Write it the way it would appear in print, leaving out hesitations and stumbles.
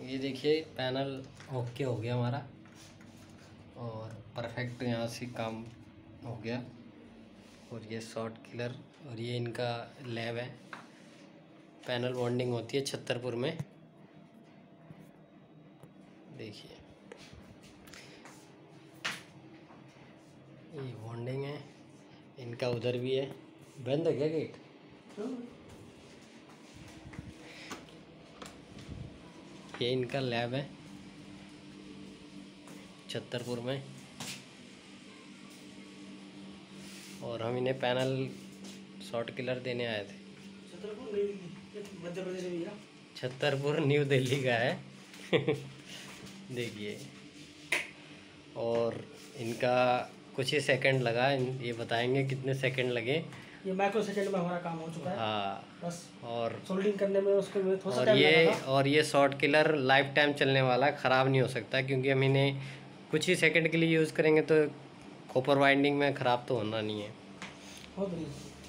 ये देखिए panel okay हो गया हमारा और परफेक्ट यहाँ से काम हो गया। और ये शॉर्ट किलर और ये इनका लैब है। पैनल बॉन्डिंग होती है छतरपुर में। देखिए ये बॉन्डिंग है इनका। उधर भी है। बंद है क्या गेट? ये इनका लैब है छतरपुर में। और हम इन्हें पैनल शॉर्ट किलर देने आए थे। छतरपुर न्यू दिल्ली का है। देखिए और इनका कुछ ही सेकंड लगा। ये बताएंगे कितने सेकंड लगे। ये माइक्रो सेकंड में हमारा काम हो चुका है। हाँ बस और सोल्डिंग करने में उसके में थोड़ा सा और टाइम लगा था। और ये शॉर्ट किलर लाइफ टाइम चलने वाला, ख़राब नहीं हो सकता क्योंकि हम इन्हें कुछ ही सेकंड के लिए यूज़ करेंगे तो कॉपर वाइंडिंग में ख़राब तो होना नहीं है। बहुत बढ़िया।